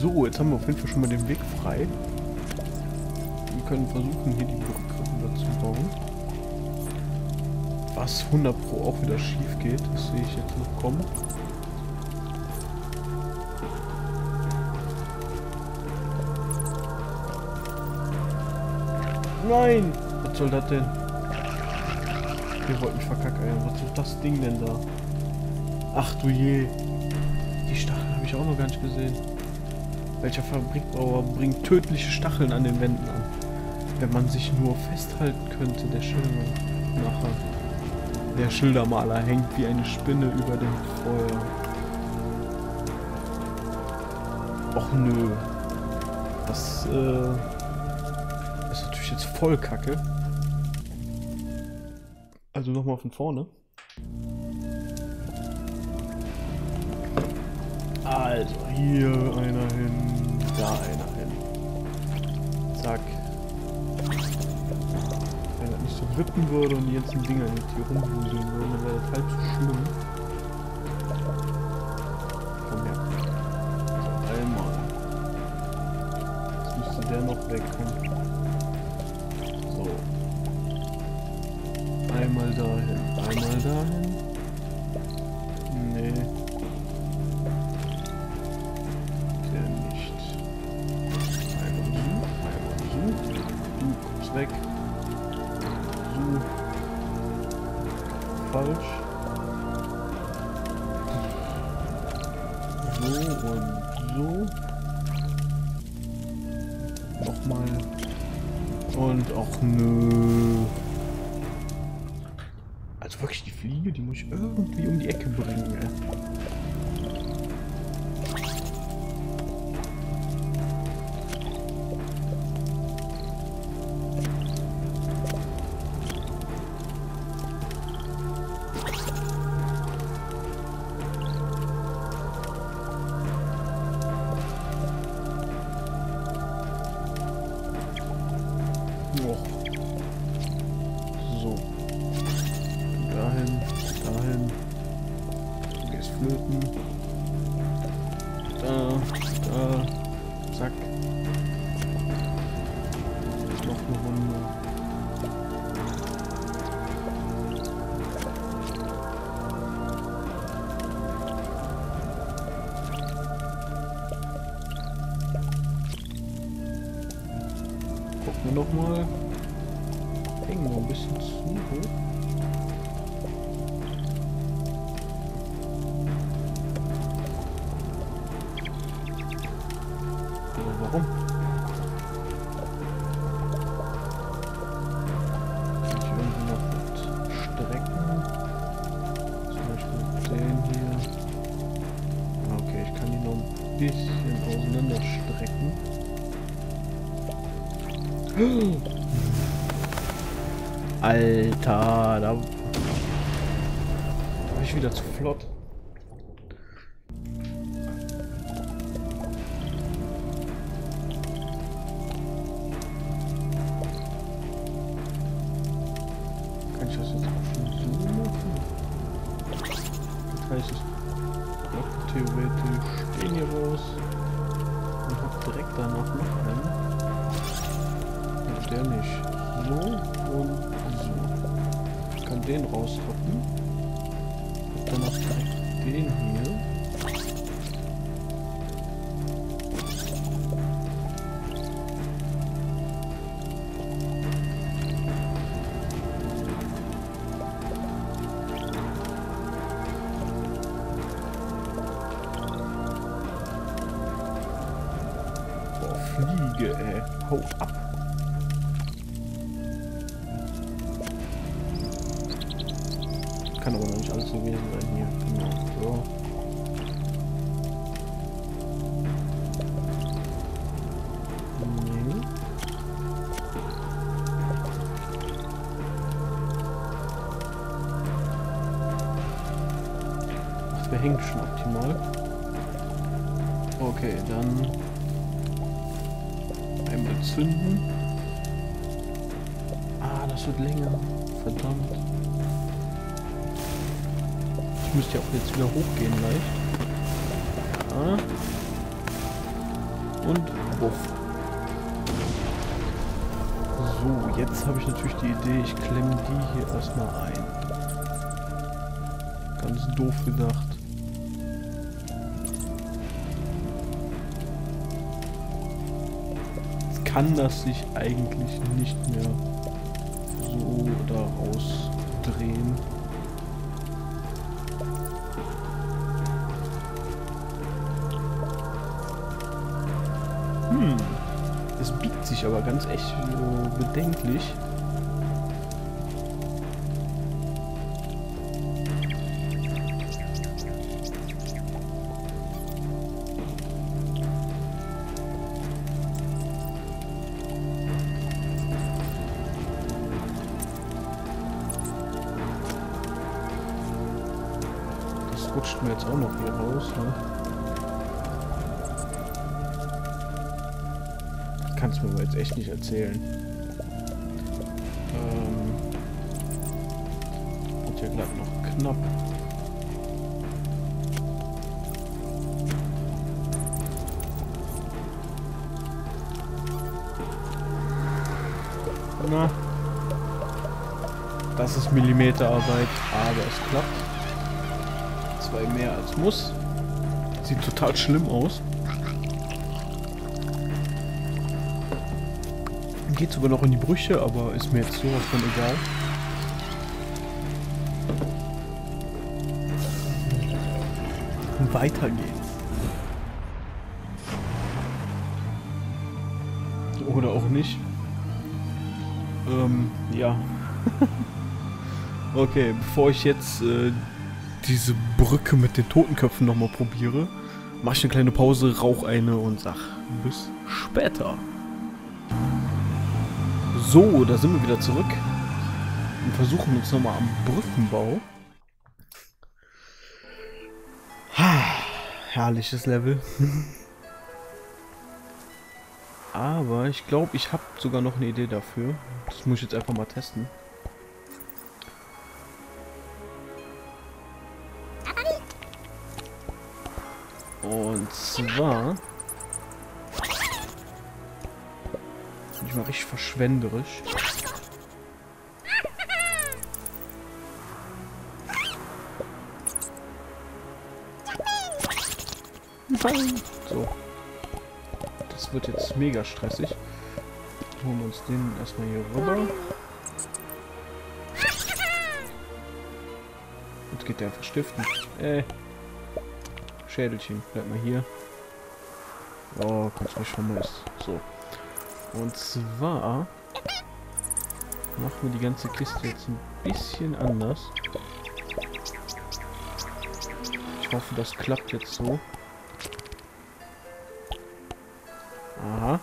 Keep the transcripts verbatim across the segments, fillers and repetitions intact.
So, jetzt haben wir auf jeden Fall schon mal den Weg frei. Wir können versuchen, hier die Brücke rüber zu bauen. Was hundert Pro auch wieder schief geht, das sehe ich jetzt noch kommen. Nein! Was soll das denn? Wir wollten mich verkacken. Was ist das Ding denn da? Ach du je. Die Stacheln habe ich auch noch gar nicht gesehen. Welcher Fabrikbauer bringt tödliche Stacheln an den Wänden an? Wenn man sich nur festhalten könnte, der Schildermacher. Der Schildermaler hängt wie eine Spinne über dem Feuer. Och nö. Das äh, ist natürlich jetzt voll kacke. Also nochmal von vorne. Also hier einer hin, da einer hin. Zack. Wenn das nicht so wippen würde und die ganzen Dinger nicht hier rumwuseln würden, dann wäre das halb so schlimm. Komm her. So, einmal. Jetzt müsste der noch wegkommen. So. Einmal dahin, einmal dahin. Nee. Der nicht. Einmal so, einmal so. Du kommst weg. So. Falsch. So und so. Nochmal. Und auch nö. Also wirklich die Fliege, die muss ich irgendwie um die Ecke bringen, ey. Oh. So. Dahin, dahin. Du gehst flöten. Da, da. Zack. Noch eine Runde. Gucken wir noch mal. Hängen wir ein bisschen zu hoch. Warum? Kann ich irgendwie noch mit strecken? Zum Beispiel den hier. Okay, ich kann die noch ein bisschen auseinander strecken. Alter, da war ich wieder zu flott. Kann ich das jetzt auch schon so machen? Das heißt, ich noch theoretisch den hier raus und hab direkt danach noch einen. Und der nicht. So und so. Ich kann den raushoppen. Und danach direkt den hier. Boah, Fliege, ey. Hau ab. Kann aber noch nicht alles gewesen sein hier. Genau. So. Nee. Ach, wir hängen schon optimal. Okay, dann einmal zünden. Ah, das wird länger. Verdammt. Ich müsste ja auch jetzt wieder hochgehen leicht. Ja. Und wuff. So, jetzt habe ich natürlich die Idee, ich klemme die hier erstmal ein. Ganz doof gedacht. Jetzt kann das sich eigentlich nicht mehr so daraus drehen. Hm. Es biegt sich aber ganz echt so bedenklich. Das rutscht mir jetzt auch noch hier raus, ne? Kannst du mir aber jetzt echt nicht erzählen. Ähm, wird ja glatt noch knapp. Na, das ist Millimeterarbeit, aber es klappt. Zwei mehr als muss. Sieht total schlimm aus. Geht sogar noch in die Brüche, aber ist mir jetzt sowas von egal. Und weiter geht's. Oder auch nicht. Ähm, ja. Okay, bevor ich jetzt äh, diese Brücke mit den Totenköpfen nochmal probiere, mache ich eine kleine Pause, rauch eine und sag bis später. So, da sind wir wieder zurück und versuchen uns nochmal am Brückenbau. Ha, herrliches Level. Aber ich glaube, ich habe sogar noch eine Idee dafür. Das muss ich jetzt einfach mal testen. Und zwar... Ich mal richtig verschwenderisch. So. Das wird jetzt mega stressig. Holen wir uns den erstmal hier rüber. Jetzt geht der einfach stiften. Äh. Schädelchen, bleib mal hier. Oh, kannst ruhig vermisst. So. Und zwar machen wir die ganze Kiste jetzt ein bisschen anders. Ich hoffe, das klappt jetzt so. Aha.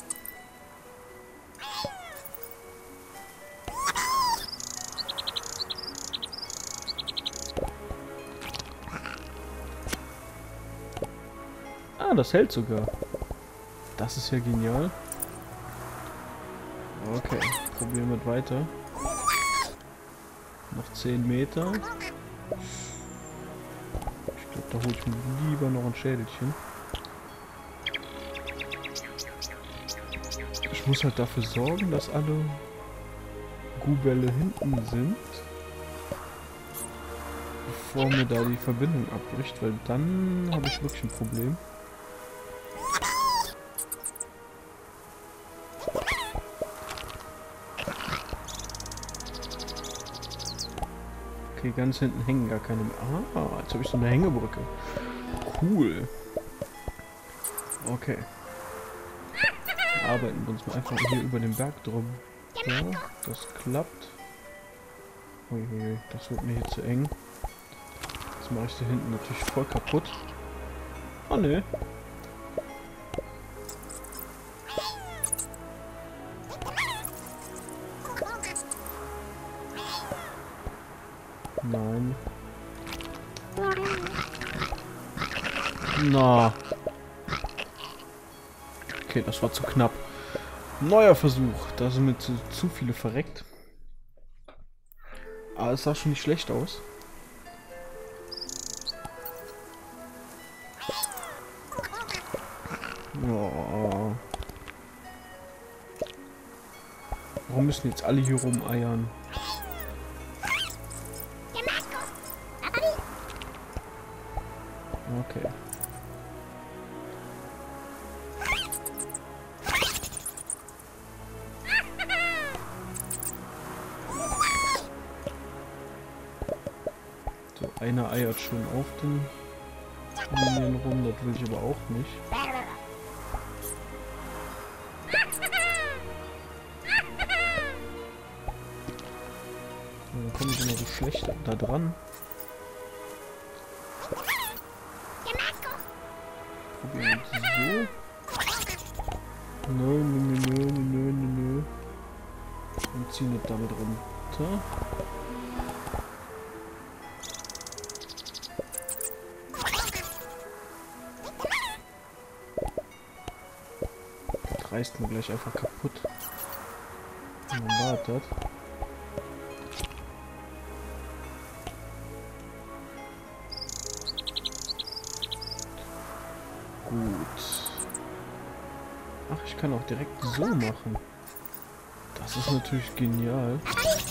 Ah, das hält sogar. Das ist ja genial. Okay, probieren wir weiter. Noch zehn Meter. Ich glaube, da hole ich mir lieber noch ein Schädelchen. Ich muss halt dafür sorgen, dass alle Gubelle hinten sind, bevor mir da die Verbindung abbricht, weil dann habe ich wirklich ein Problem. Okay, ganz hinten hängen gar keine mehr. Ah, jetzt habe ich so eine Hängebrücke. Cool. Okay. Arbeiten wir uns mal einfach hier über den Berg drum. So, das klappt. Uiuiui, das wird mir hier zu eng. Jetzt mache ich da hinten natürlich voll kaputt. Oh ne. Nein. Na. Okay, das war zu knapp. Neuer Versuch. Da sind mir zu, zu viele verreckt. Aber es sah schon nicht schlecht aus. Oh. Warum müssen jetzt alle hier rumeiern? Okay. So, einer eiert schon auf den Linien rum, das will ich aber auch nicht. Dann komme ich immer so schlecht da dran. Probieren wir so. Nö, nö, nö, nö, nö, nö. Und ziehen es damit runter. Das reißt mir gleich einfach kaputt. Und dann wartet. Gut. Ach, ich kann auch direkt so machen. Das ist natürlich genial.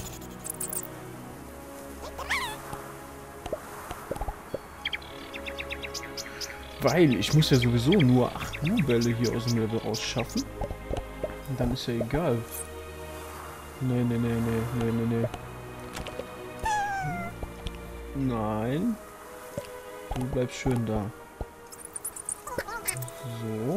Weil ich muss ja sowieso nur acht U-Bälle hier aus dem Level rausschaffen. Und dann ist ja egal. Nee, nee, nee, nee, nee, nee, nee. Nein. Du bleibst schön da. So.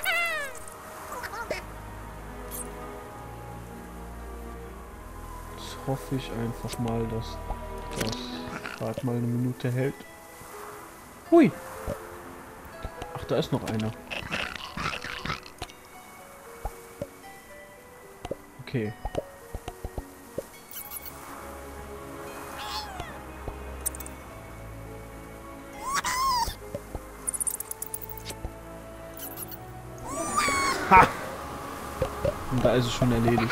Jetzt hoffe ich einfach mal, dass das gerade mal eine Minute hält. Hui! Ach, da ist noch einer. Okay. Ha! Und da ist es schon erledigt.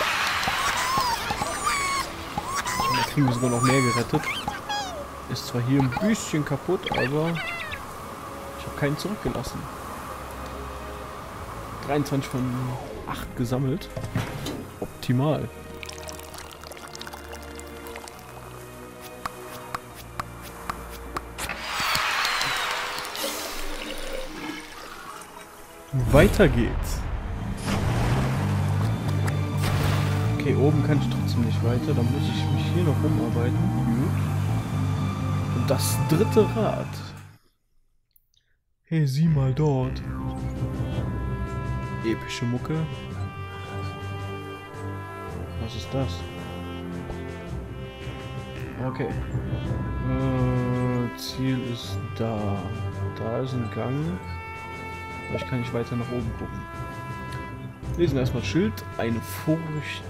Und da kriegen wir sogar noch mehr gerettet. Ist zwar hier ein bisschen kaputt, aber ich habe keinen zurückgelassen. dreiundzwanzig von acht gesammelt. Optimal. Weiter geht's. Okay, oben kann ich trotzdem nicht weiter. Da muss ich mich hier noch rumarbeiten. Gut. Und das dritte Rad. Hey, sieh mal dort. Epische Mucke. Was ist das? Okay. Äh, Ziel ist da. Da ist ein Gang. Aber ich kann nicht weiter nach oben gucken. Lesen wir erstmal Schild. Eine Furcht.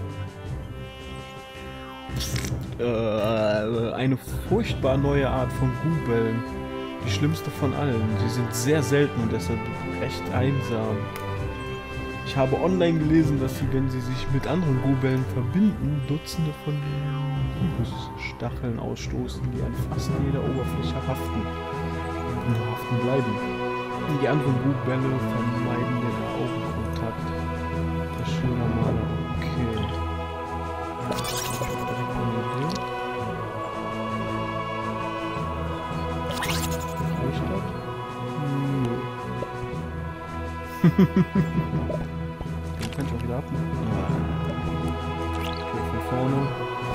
Äh, eine furchtbar neue Art von Gubeln. Die schlimmste von allen. Sie sind sehr selten und deshalb recht einsam. Ich habe online gelesen, dass sie, wenn sie sich mit anderen Gubeln verbinden, Dutzende von Liebesstacheln ausstoßen, die an fast jeder Oberfläche haften und haften bleiben. Die anderen Gubelle vermeiden den Augenkontakt. Der schöne Maler. Okay. Direkt eine Idee. Reicht das? Nö. Den kann ich auch wieder abnehmen. Okay, von vorne.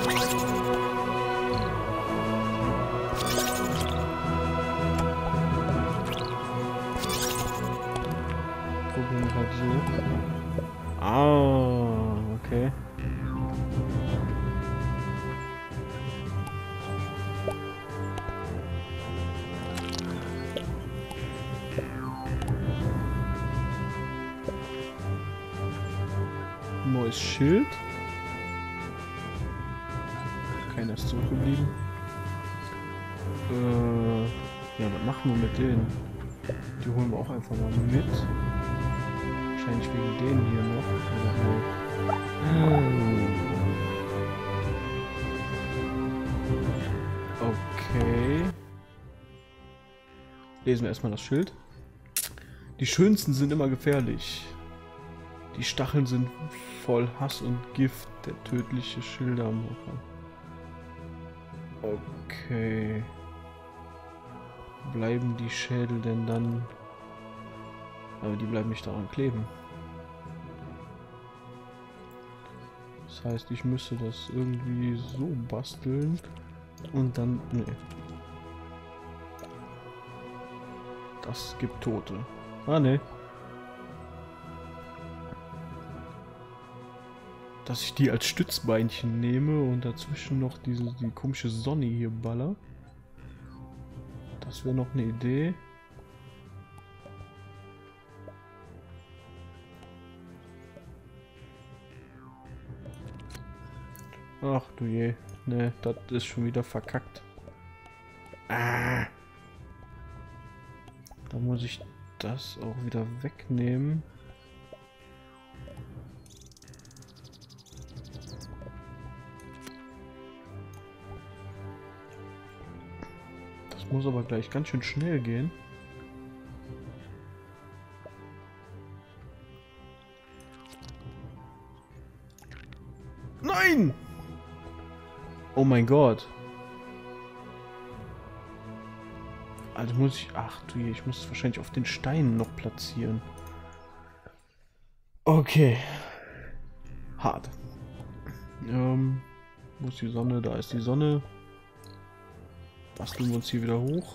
Probieren halt so. Ah, okay. Neues Schild. Keiner ist zurückgeblieben. Äh, ja, was machen wir mit denen? Die holen wir auch einfach mal mit. Wahrscheinlich wegen denen hier noch. Okay. Lesen wir erstmal das Schild. Die schönsten sind immer gefährlich. Die Stacheln sind voll Hass und Gift, der tödliche Schildermacher. Okay. Bleiben die Schädel denn dann... Aber die bleiben nicht daran kleben. Das heißt, ich müsste das irgendwie so basteln und dann... Nee. Das gibt Tote. Ah, ne. Dass ich die als Stützbeinchen nehme und dazwischen noch diese die komische Sonne hier baller. Das wäre noch eine Idee. Ach du je. Ne, das ist schon wieder verkackt. Ah. Da muss ich das auch wieder wegnehmen. Das muss aber gleich ganz schön schnell gehen. Nein! Oh mein Gott. Also muss ich... Ach du je, ich muss es wahrscheinlich auf den Steinen noch platzieren. Okay. Hart. Ähm, wo ist die Sonne? Da ist die Sonne. Basteln wir uns hier wieder hoch.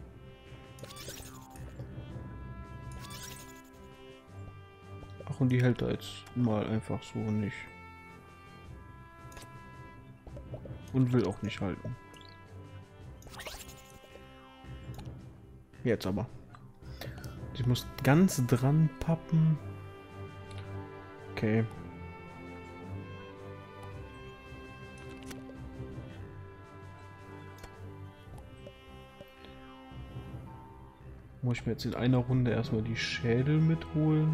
Ach, und die hält da jetzt mal einfach so nicht. Und will auch nicht halten. Jetzt aber. Ich muss ganz dran pappen. Okay. Muss ich mir jetzt in einer Runde erstmal die Schädel mitholen?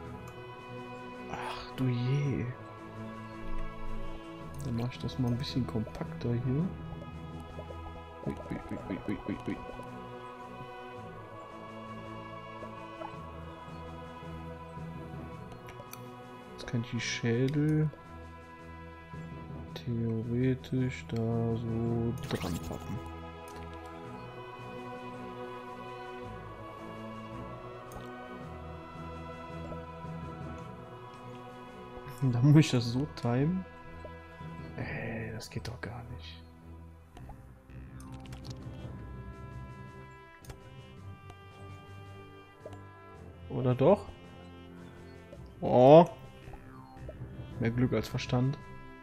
Ach du je. Dann mache ich das mal ein bisschen kompakter hier. Ui, ui, ui, ui, ui, ui, ui. Jetzt kann ich die Schädel theoretisch da so dran pappen. Da muss ich das so timen. Ey, das geht doch gar nicht. Oder doch? Oh. Mehr Glück als Verstand.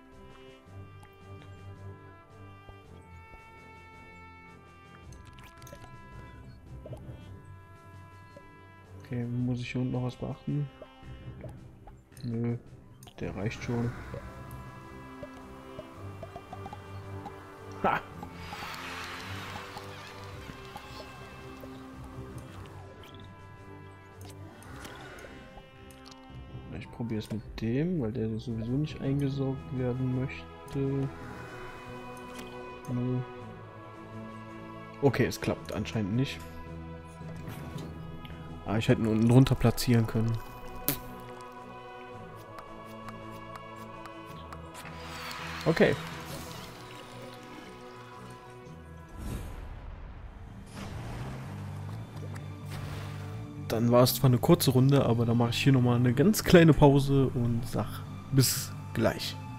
Okay, muss ich hier unten noch was beachten? Nö, der reicht schon. Ha! Ich probiere es mit dem, weil der sowieso nicht eingesaugt werden möchte. Nö. Okay, es klappt anscheinend nicht. Ah, ich hätte ihn unten drunter platzieren können. Okay. Dann war es zwar eine kurze Runde, aber dann mache ich hier nochmal eine ganz kleine Pause und sag bis gleich.